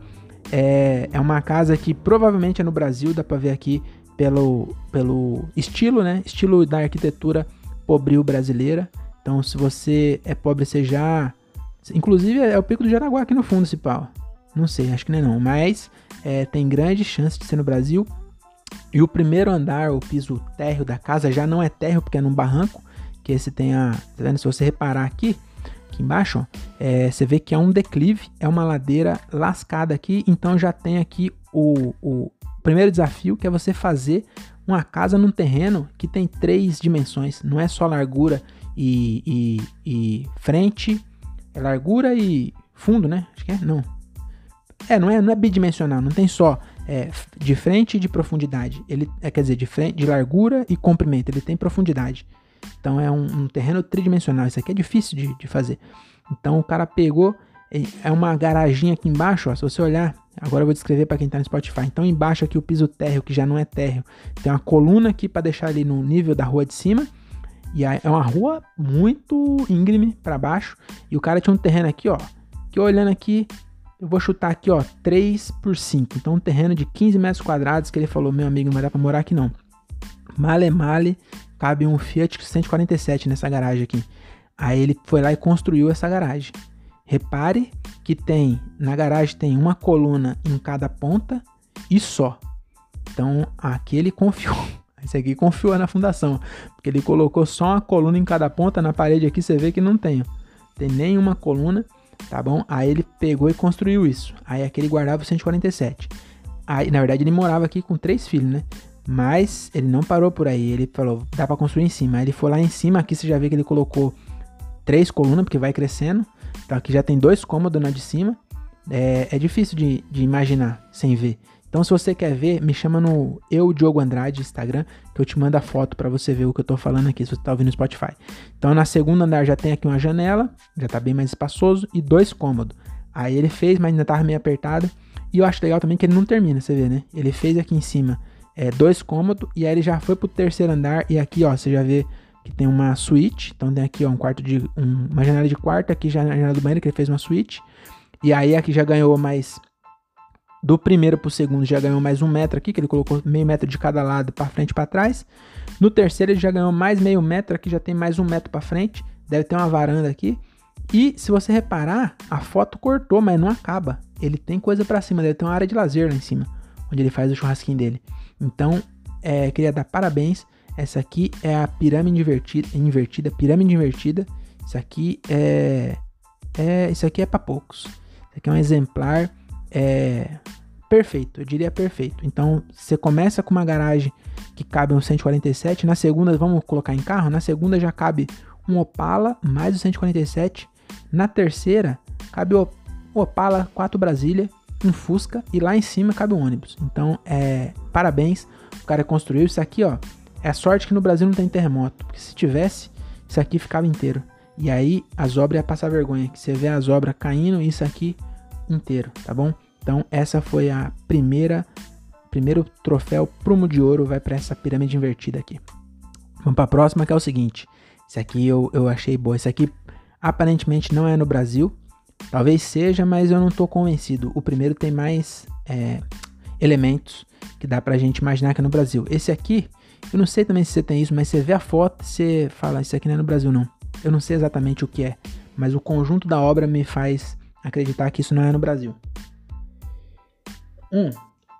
é, é uma casa que provavelmente é no Brasil. Dá para ver aqui pelo, pelo estilo, né? Estilo da arquitetura pobril brasileira. Então se você é pobre, você já... Inclusive é o Pico do Jaraguá aqui no fundo, esse pau. Não sei, acho que não é não. Mas é, tem grande chance de ser no Brasil. E o primeiro andar, o piso térreo da casa, já não é térreo, porque é num barranco. Que esse tem a... Tá vendo? Se você reparar aqui, aqui embaixo, ó, é, você vê que é um declive, é uma ladeira lascada aqui. Então já tem aqui o, o primeiro desafio, que é você fazer uma casa num terreno que tem três dimensões. Não é só largura e, e, e frente... É largura e fundo, né? Acho que é, não. É, não é, não é bidimensional, não tem só é, de frente e de profundidade. Ele é, quer dizer, de frente, de largura e comprimento, ele tem profundidade. Então é um, um terreno tridimensional. Isso aqui é difícil de, de fazer. Então o cara pegou, é uma garaginha aqui embaixo, ó, se você olhar, agora eu vou descrever para quem tá no Spotify. Então embaixo aqui o piso térreo, que já não é térreo, tem uma coluna aqui para deixar ali no nível da rua de cima. E aí é uma rua muito íngreme para baixo. E o cara tinha um terreno aqui, ó. Que olhando aqui, eu vou chutar aqui, ó, três por cinco. Então um terreno de quinze metros quadrados que ele falou, meu amigo, não vai dar pra morar aqui não. Male male, cabe um Fiat cento e quarenta e sete nessa garagem aqui. Aí ele foi lá e construiu essa garagem. Repare que tem, na garagem tem uma coluna em cada ponta e só. Então aqui ele confiou. Esse aqui confiou na fundação, porque ele colocou só uma coluna em cada ponta. Na parede aqui você vê que não tem, ó. Tem nenhuma coluna, tá bom? Aí ele pegou e construiu isso. Aí aqui ele guardava o cento e quarenta e sete. Aí, na verdade, ele morava aqui com três filhos, né? Mas ele não parou por aí. Ele falou, dá pra construir em cima. Aí ele foi lá em cima, aqui você já vê que ele colocou três colunas, porque vai crescendo. Então aqui já tem dois cômodos na de cima. É, é difícil de, de imaginar sem ver. Então, se você quer ver, me chama no Eu Diogo Andrade Instagram, que eu te mando a foto para você ver o que eu tô falando aqui, se você tá ouvindo no Spotify. Então, na segunda andar já tem aqui uma janela, já tá bem mais espaçoso, e dois cômodos. Aí ele fez, mas ainda tava meio apertado. E eu acho legal também que ele não termina, você vê, né? Ele fez aqui em cima é, dois cômodos, e aí ele já foi pro terceiro andar, e aqui, ó, você já vê que tem uma suíte. Então, tem aqui, ó, um quarto de... Um, uma janela de quarto, aqui já a janela do banheiro, que ele fez uma suíte. E aí aqui já ganhou mais... Do primeiro pro segundo já ganhou mais um metro aqui, que ele colocou meio metro de cada lado para frente e para trás. No terceiro ele já ganhou mais meio metro, aqui já tem mais um metro para frente. Deve ter uma varanda aqui. E se você reparar, a foto cortou, mas não acaba. Ele tem coisa para cima, deve ter uma área de lazer lá em cima, onde ele faz o churrasquinho dele. Então, é, queria dar parabéns. Essa aqui é a pirâmide invertida, invertida pirâmide invertida. Isso aqui é, é, isso aqui é para poucos. Isso aqui é um exemplar é, perfeito, eu diria perfeito. Então, você começa com uma garagem que cabe um cento e quarenta e sete, na segunda, vamos colocar em carro, na segunda já cabe um Opala mais o cento e quarenta e sete, na terceira cabe o Opala quatro Brasília, um Fusca e lá em cima cabe um ônibus. Então, é, parabéns, o cara construiu isso aqui, ó. É a sorte que no Brasil não tem terremoto, porque se tivesse, isso aqui ficava inteiro. E aí as obras iam passar vergonha, que você vê as obras caindo e isso aqui inteiro, tá bom? Então essa foi a primeira, primeiro troféu Prumo de Ouro, vai para essa pirâmide invertida aqui. Vamos para a próxima, que é o seguinte. Esse aqui eu, eu achei boa. Esse aqui aparentemente não é no Brasil. Talvez seja, mas eu não tô convencido. O primeiro tem mais é, elementos que dá pra gente imaginar que é no Brasil. Esse aqui, eu não sei também se você tem isso, mas você vê a foto e você fala, isso aqui não é no Brasil não. Eu não sei exatamente o que é, mas o conjunto da obra me faz acreditar que isso não é no Brasil. Hum.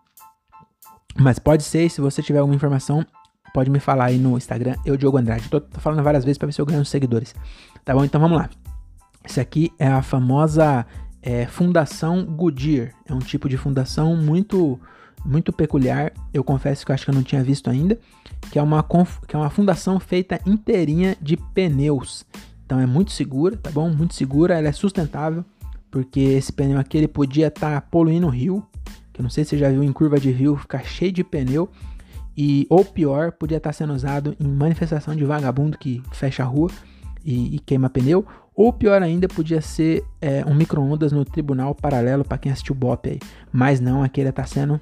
Mas pode ser, se você tiver alguma informação, pode me falar aí no Instagram, eu Diogo Andrade. Tô, tô falando várias vezes pra ver se eu ganho uns seguidores. Tá bom? Então vamos lá. Esse aqui é a famosa é, Fundação Goodyear. É um tipo de fundação muito, muito peculiar. Eu confesso que eu acho que eu não tinha visto ainda. Que é, uma, que é uma fundação feita inteirinha de pneus. Então é muito segura, tá bom? Muito segura, ela é sustentável. Porque esse pneu aqui ele podia estar tá poluindo o rio. Que eu não sei se você já viu em curva de rio, ficar cheio de pneu. E, ou pior, podia estar tá sendo usado em manifestação de vagabundo que fecha a rua e, e queima pneu. Ou pior ainda, podia ser é, um micro-ondas no tribunal paralelo para quem assistiu o B O P aí. Mas não, aqui ele está sendo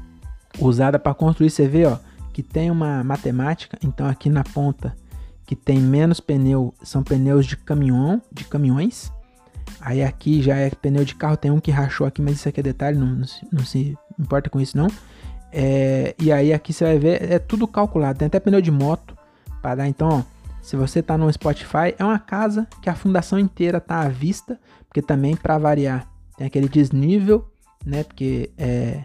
usada para construir. Você vê, ó, que tem uma matemática. Então aqui na ponta que tem menos pneu são pneus de caminhão, de caminhões. Aí aqui já é pneu de carro. Tem um que rachou aqui, mas isso aqui é detalhe, não, não, se, não se importa com isso não. É, e aí aqui você vai ver, é tudo calculado. Tem até pneu de moto para dar. Então, ó, se você tá no Spotify, é uma casa que a fundação inteira tá à vista, porque também para variar tem aquele desnível, né? Porque é,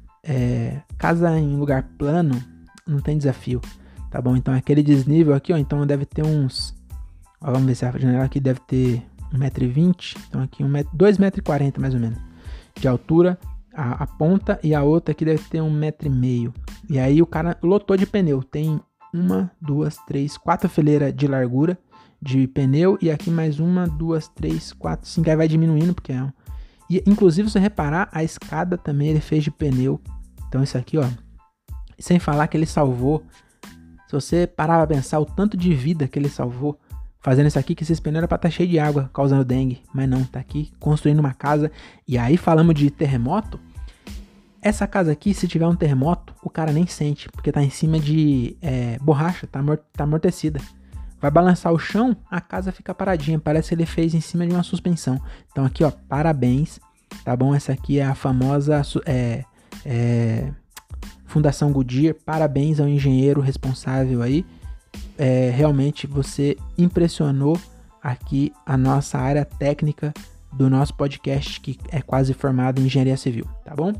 é, casa em lugar plano não tem desafio, tá bom? Então aquele desnível aqui, ó, então deve ter uns, ó, vamos ver se a janela aqui deve ter um metro e vinte, então aqui um metro, dois metros e quarenta mais ou menos de altura. A, a ponta e a outra aqui deve ter um metro e meio. E aí o cara lotou de pneu. Tem uma, duas, três, quatro fileiras de largura de pneu. E aqui mais uma, duas, três, quatro, cinco. Aí vai diminuindo porque é um... E inclusive, se você reparar, a escada também ele fez de pneu. Então isso aqui, ó. Sem falar que ele salvou. Se você parar pra pensar o tanto de vida que ele salvou fazendo isso aqui, que esses pneus eram pra estar cheio de água, causando dengue. Mas não, tá aqui construindo uma casa. E aí falamos de terremoto. Essa casa aqui, se tiver um terremoto, o cara nem sente, porque tá em cima de é, borracha, tá, amort tá amortecida. Vai balançar o chão, a casa fica paradinha, parece que ele fez em cima de uma suspensão. Então aqui, ó, parabéns, tá bom? Essa aqui é a famosa é, é, Fundação Goodyear, parabéns ao engenheiro responsável aí. É, realmente você impressionou aqui a nossa área técnica do nosso podcast, que é quase formado em engenharia civil, tá bom?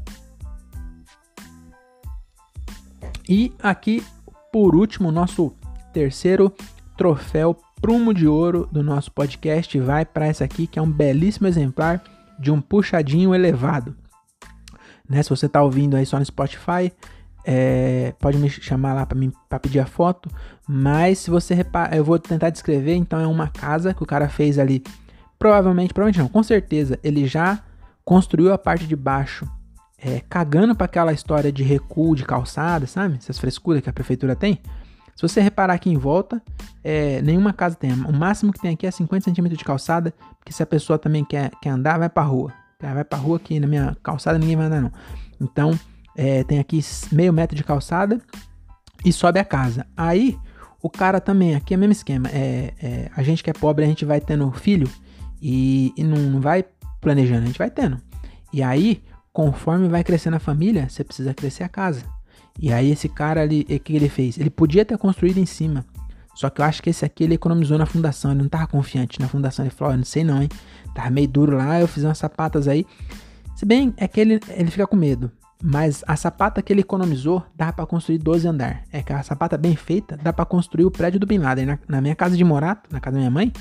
E aqui, por último, nosso terceiro troféu Prumo de Ouro do nosso podcast vai para essa aqui, que é um belíssimo exemplar de um puxadinho elevado. Né? Se você está ouvindo aí só no Spotify, é, pode me chamar lá para pedir a foto. Mas se você reparar, eu vou tentar descrever. Então é uma casa que o cara fez ali. Provavelmente, provavelmente não, com certeza, ele já construiu a parte de baixo. É, cagando para aquela história de recuo de calçada, sabe? Essas frescuras que a prefeitura tem. Se você reparar aqui em volta, é, nenhuma casa tem. O máximo que tem aqui é cinquenta centímetros de calçada, porque se a pessoa também quer, quer andar, vai pra rua. Vai pra rua aqui na minha calçada, ninguém vai andar não. Então, é, tem aqui meio metro de calçada e sobe a casa. Aí, o cara também, aqui é o mesmo esquema. É, é, a gente que é pobre, a gente vai tendo filho e, e não, não vai planejando, a gente vai tendo. E aí... Conforme vai crescendo a família, você precisa crescer a casa. E aí esse cara ali, o que ele fez? Ele podia ter construído em cima. Só que eu acho que esse aqui ele economizou na fundação. Ele não tava confiante na fundação. Ele falou, oh, não sei não, hein. Tava meio duro lá, eu fiz umas sapatas aí. Se bem, é que ele, ele fica com medo. Mas a sapata que ele economizou, dá pra construir doze andar. É que a sapata bem feita, dá pra construir o prédio do Bin Laden. Na, na minha casa de Morato, na casa da minha mãe,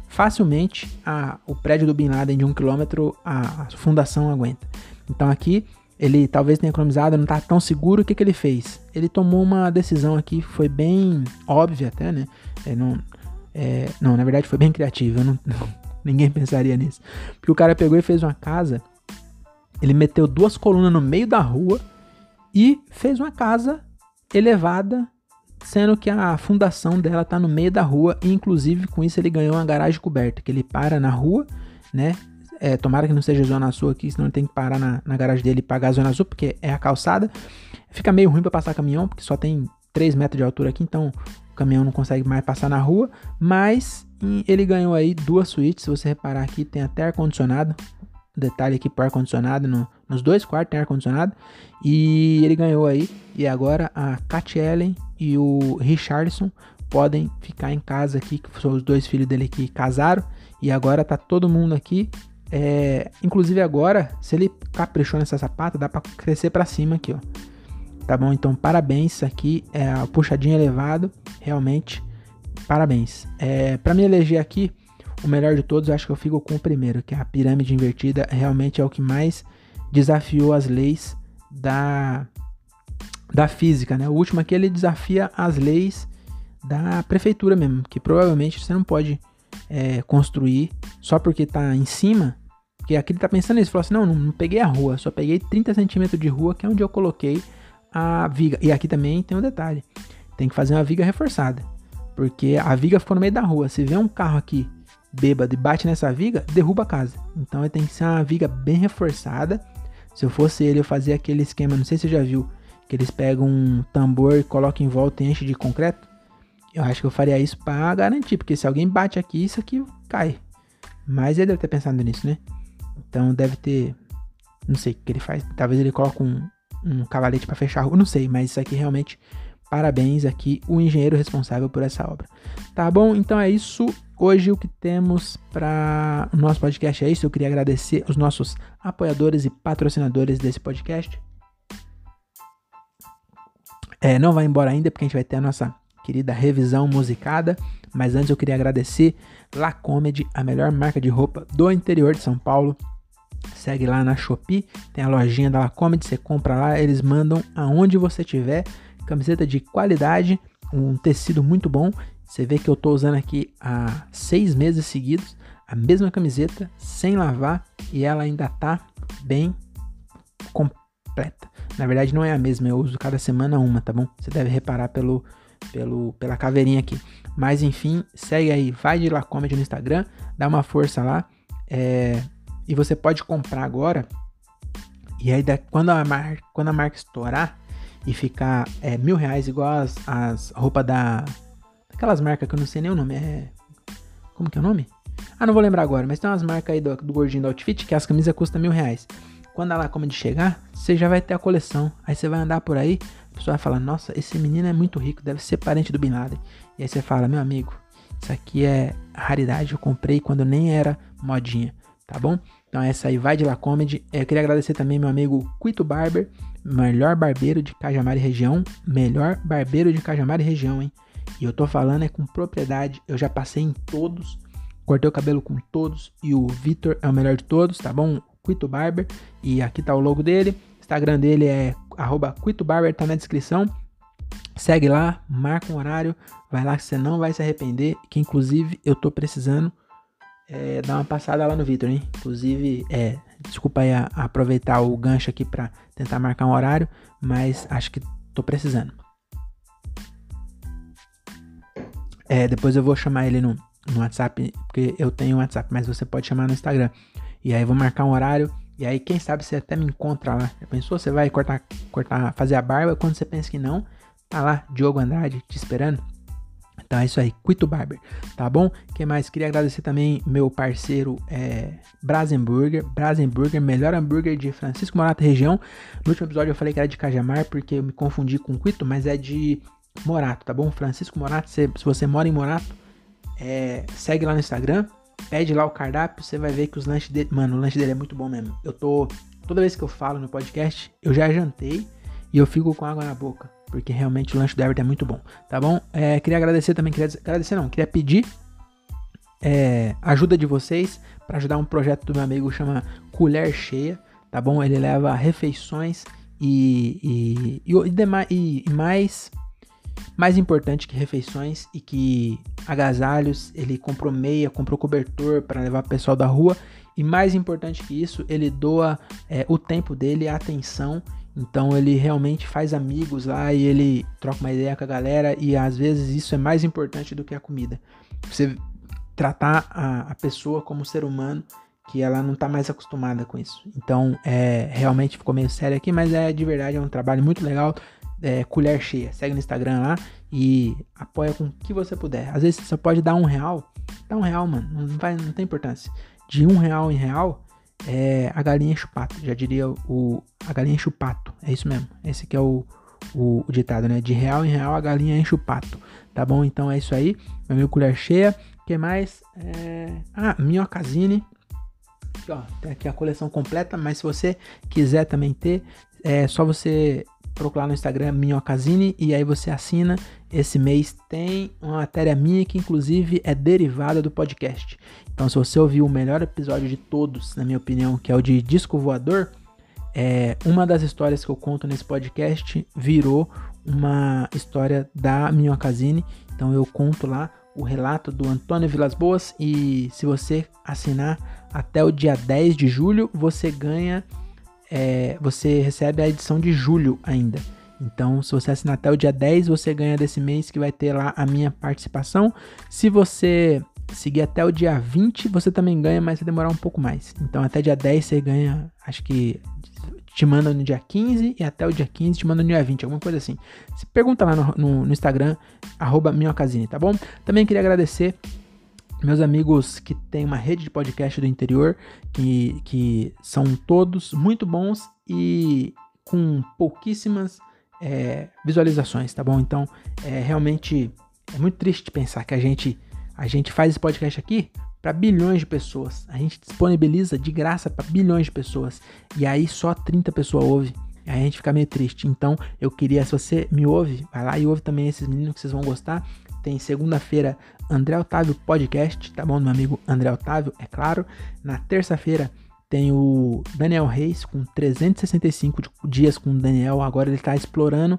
facilmente a, o prédio do Bin Laden de um quilômetro, a, a fundação aguenta. Então aqui, ele talvez tenha economizado, não tá tão seguro. O que que ele fez? Ele tomou uma decisão aqui, foi bem óbvia até, né? É, não, é, não, na verdade foi bem criativo, eu não, não, ninguém pensaria nisso. Porque o cara pegou e fez uma casa, ele meteu duas colunas no meio da rua e fez uma casa elevada, sendo que a fundação dela tá no meio da rua, e inclusive com isso ele ganhou uma garagem coberta, que ele para na rua, né? É, tomara que não seja zona sul aqui, senão ele tem que parar na, na garagem dele e pagar a zona azul, porque é a calçada. Fica meio ruim para passar caminhão, porque só tem três metros de altura aqui, então o caminhão não consegue mais passar na rua. Mas ele ganhou aí duas suítes, se você reparar aqui, tem até ar-condicionado. Detalhe aqui para ar-condicionado, no, nos dois quartos tem ar-condicionado. E ele ganhou aí, e agora a Cat Ellen e o Richardson podem ficar em casa aqui, que são os dois filhos dele que casaram. E agora tá todo mundo aqui. É, inclusive agora, se ele caprichou nessa sapata, dá pra crescer pra cima aqui, ó. Tá bom? Então, parabéns. Isso aqui é a puxadinha elevado. Realmente, parabéns. É, pra me eleger aqui, o melhor de todos, eu acho que eu fico com o primeiro, que é a pirâmide invertida. Realmente é o que mais desafiou as leis da, da física, né? O último aqui, ele desafia as leis da prefeitura mesmo, que provavelmente você não pode é, construir só porque tá em cima. Porque aqui ele tá pensando nisso, falou assim, não, não, não peguei a rua, só peguei trinta centímetros de rua, que é onde eu coloquei a viga. E aqui também tem um detalhe, tem que fazer uma viga reforçada, porque a viga ficou no meio da rua. Se vê um carro aqui bêbado e bate nessa viga, derruba a casa. Então ele tem que ser uma viga bem reforçada. Se eu fosse ele, eu fazia aquele esquema, não sei se você já viu, que eles pegam um tambor, colocam em volta e enchem de concreto. Eu acho que eu faria isso para garantir, porque se alguém bate aqui, isso aqui cai. Mas ele deve ter pensado nisso, né? Então deve ter, não sei o que ele faz. Talvez ele coloque um, um cavalete para fechar a rua, não sei. Mas isso aqui realmente, parabéns aqui, o engenheiro responsável por essa obra. Tá bom? Então é isso. Hoje o que temos para o nosso podcast é isso. Eu queria agradecer os nossos apoiadores e patrocinadores desse podcast. É, não vai embora ainda, porque a gente vai ter a nossa querida revisão musicada. Mas antes eu queria agradecer La Comedy, a melhor marca de roupa do interior de São Paulo. Segue lá na Shopee, tem a lojinha da La Comedy, você compra lá, eles mandam aonde você tiver. Camiseta de qualidade, um tecido muito bom. Você vê que eu tô usando aqui há seis meses seguidos a mesma camiseta, sem lavar, e ela ainda tá bem completa. Na verdade não é a mesma, eu uso cada semana uma, tá bom? Você deve reparar pelo, pelo, pela caveirinha aqui. Mas enfim, segue aí, vai de La Comedy no Instagram, dá uma força lá, é, e você pode comprar agora, e aí quando a, mar, quando a marca estourar e ficar é, mil reais, igual as, as roupas da, aquelas marcas que eu não sei nem o nome, é, como que é o nome? Ah, não vou lembrar agora, mas tem umas marcas aí do, do gordinho do Outfit, que as camisas custam mil reais. Quando a La Comedy chegar, você já vai ter a coleção, aí você vai andar por aí, a pessoa vai falar, nossa, esse menino é muito rico, deve ser parente do Bin Laden. E aí você fala, meu amigo, isso aqui é raridade, eu comprei quando nem era modinha, tá bom? Então essa aí vai de La Comedy. Eu queria agradecer também meu amigo Quito Barber, melhor barbeiro de Cajamar e região, melhor barbeiro de Cajamar e região, hein? E eu tô falando é com propriedade, eu já passei em todos, cortei o cabelo com todos, e o Vitor é o melhor de todos, tá bom? Quito Barber, e aqui tá o logo dele, Instagram dele é arroba Quito Barber, tá na descrição. Segue lá, marca um horário, vai lá que você não vai se arrepender, que inclusive eu tô precisando é, dar uma passada lá no Vitor, hein? Inclusive, é, desculpa aí a, a aproveitar o gancho aqui pra tentar marcar um horário, mas acho que tô precisando. É, depois eu vou chamar ele no, no WhatsApp, porque eu tenho um WhatsApp, mas você pode chamar no Instagram. E aí eu vou marcar um horário, e aí quem sabe você até me encontra lá. Já pensou? Você vai cortar, cortar, fazer a barba, quando você pensa que não, tá lá, Diogo Andrade te esperando. Então é isso aí, Quito Barber, tá bom? Quem mais? Queria agradecer também meu parceiro é, Brasenburger. Brasenburger, melhor hambúrguer de Francisco Morato região. No último episódio eu falei que era de Cajamar, porque eu me confundi com Quito, mas é de Morato, tá bom? Francisco Morato, se, se você mora em Morato, é, segue lá no Instagram, pede lá o cardápio, você vai ver que os lanches dele, mano, o lanche dele é muito bom mesmo. Eu tô, toda vez que eu falo no podcast, eu já jantei e eu fico com água na boca, porque realmente o lanche do Everton é muito bom, tá bom? É, queria agradecer também, queria agradecer não, queria pedir é, ajuda de vocês para ajudar um projeto do meu amigo chama Colher Cheia, tá bom? Ele leva refeições e, e, e, e, demais, e, e mais, mais importante que refeições e que agasalhos, ele comprou meia, comprou cobertor para levar o pessoal da rua e mais importante que isso, ele doa é, o tempo dele, a atenção. Então ele realmente faz amigos lá e ele troca uma ideia com a galera e às vezes isso é mais importante do que a comida. Você tratar a, a pessoa como ser humano, que ela não tá mais acostumada com isso. Então, é, realmente ficou meio sério aqui, mas é de verdade, é um trabalho muito legal. É, Colher Cheia, segue no Instagram lá e apoia com o que você puder. Às vezes você só pode dar um real, dá um real, mano, não, vai, não tem importância. De um real em real, é, a galinha enche o pato, já diria o, a galinha enche o pato, é isso mesmo, esse aqui é o, o, o ditado, né? De real em real, a galinha enche o pato, tá bom? Então é isso aí, meu amigo Colher Cheia. O que mais? É... Ah, Minhocazine. Aqui, ó, tem aqui a coleção completa, mas se você quiser também ter, é só você procurar no Instagram Minhocazine e aí você assina. Esse mês tem uma matéria minha que inclusive é derivada do podcast. Então se você ouviu o melhor episódio de todos, na minha opinião, que é o de Disco Voador, é, uma das histórias que eu conto nesse podcast virou uma história da Minhocazine. Então eu conto lá o relato do Antônio Vilas Boas e se você assinar até o dia dez de julho, você ganha, é, você recebe a edição de julho ainda. Então, se você assinar até o dia dez, você ganha desse mês que vai ter lá a minha participação. Se você seguir até o dia vinte, você também ganha, mas vai demorar um pouco mais. Então, até dia dez você ganha, acho que te manda no dia quinze e até o dia quinze te manda no dia vinte, alguma coisa assim. Se pergunta lá no, no, no Instagram, arroba Minhocazine, tá bom? Também queria agradecer meus amigos que tem uma rede de podcast do interior, que, que são todos muito bons e com pouquíssimas é, visualizações, tá bom? Então, é realmente é muito triste pensar que a gente, a gente faz esse podcast aqui para bilhões de pessoas. A gente disponibiliza de graça para bilhões de pessoas. E aí só trinta pessoas ouvem. E aí a gente fica meio triste. Então eu queria, se você me ouve, vai lá e ouve também esses meninos que vocês vão gostar. Tem segunda-feira André Otávio Podcast, tá bom? Meu amigo André Otávio, é claro. Na terça-feira tem o Daniel Reis com trezentos e sessenta e cinco dias com o Daniel. Agora ele tá explorando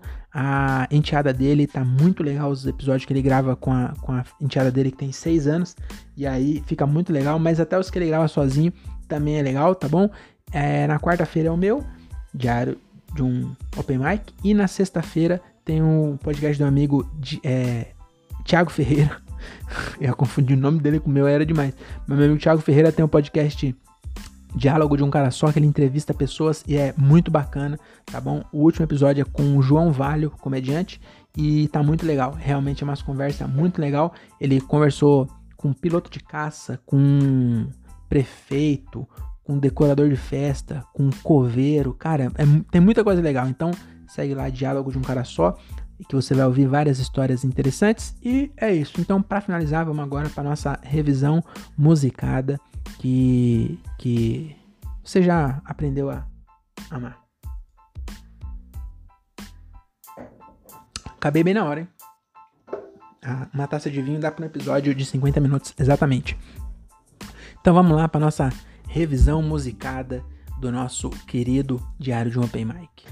a enteada dele. Tá muito legal os episódios que ele grava com a, com a enteada dele que tem seis anos. E aí fica muito legal. Mas até os que ele grava sozinho também é legal, tá bom? É, na quarta-feira é o meu, diário de um Open Mic. E na sexta-feira tem um podcast do meu amigo de, é, Thiago Ferreira. Eu confundi o nome dele com o meu, era demais. Meu amigo Thiago Ferreira tem um podcast Diálogo de um Cara Só, que ele entrevista pessoas e é muito bacana, tá bom? O último episódio é com o João Valho, comediante, e tá muito legal. Realmente é uma conversa muito legal. Ele conversou com piloto de caça, com prefeito, com decorador de festa, com coveiro. Cara, é, tem muita coisa legal. Então segue lá Diálogo de um Cara Só, que você vai ouvir várias histórias interessantes. E é isso. Então, para finalizar, vamos agora para nossa revisão musicada que, que você já aprendeu a amar. Acabei bem na hora, hein? Ah, uma taça de vinho dá para um episódio de cinquenta minutos, exatamente. Então vamos lá para nossa revisão musicada do nosso querido Diário de um Open Mic.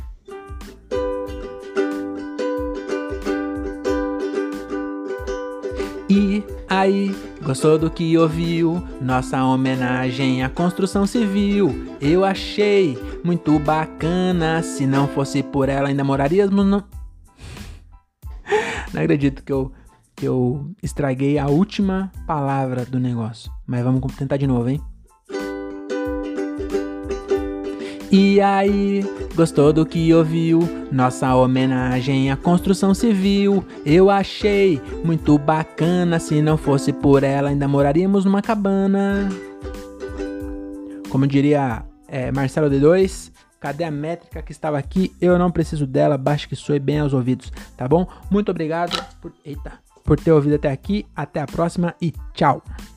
E aí, gostou do que ouviu? Nossa homenagem à construção civil. Eu achei muito bacana. Se não fosse por ela, ainda moraríamos no... Não acredito que eu, que eu estraguei a última palavra do negócio. Mas vamos tentar de novo, hein? E aí, gostou do que ouviu? Nossa homenagem à construção civil. Eu achei muito bacana. Se não fosse por ela, ainda moraríamos numa cabana. Como diria é, Marcelo D dois, cadê a métrica que estava aqui? Eu não preciso dela, basta que soe bem aos ouvidos, tá bom? Muito obrigado por, eita, por ter ouvido até aqui. Até a próxima e tchau!